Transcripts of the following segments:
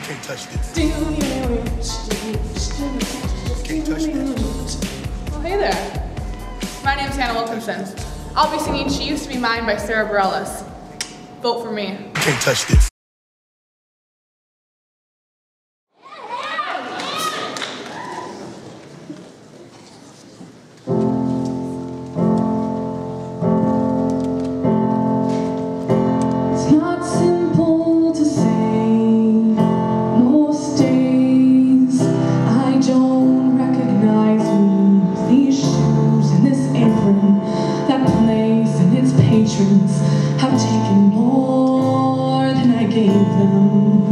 Can't touch this. Can't touch this. Oh, hey there. My name's Wilkinson. I'll be singing She Used to Be Mine by Sara Bareilles. Vote for me. Can't touch this. Have taken more than I gave them.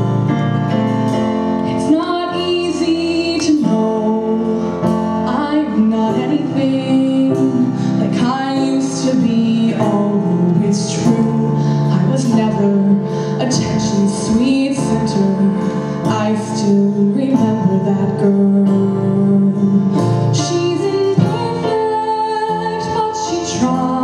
It's not easy to know I'm not anything like I used to be, although it's true I was never attention's sweet center. I still remember that girl. She's imperfect, but she tries.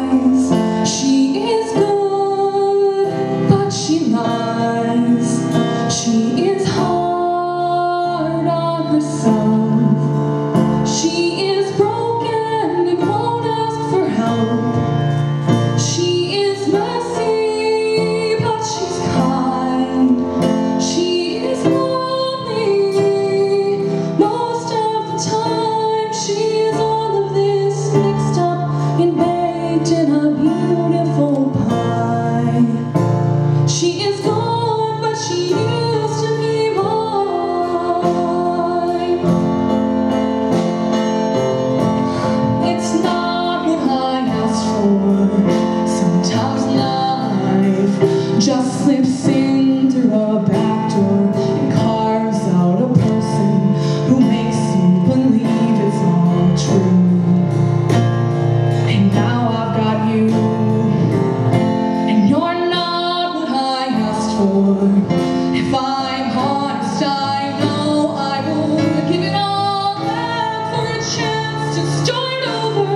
She is hard on herself. She is broken and won't ask for help. She is messy, but she's kind. She is lonely most of the time. She is all of this mixed up and baked in a beautiful pie. She is gone, but she used to be mine. It's not what I asked for. Sometimes life just slips in through a back door and carves out a person who makes you believe it's all true. And now I've got you, and you're not what I asked for. If I'm honest, I know I would give it all back for a chance to start over.